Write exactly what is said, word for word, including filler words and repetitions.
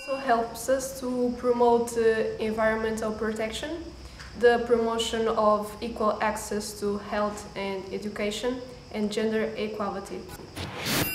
also helps us to promote uh, environmental protection, the promotion of equal access to health and education, and gender equality.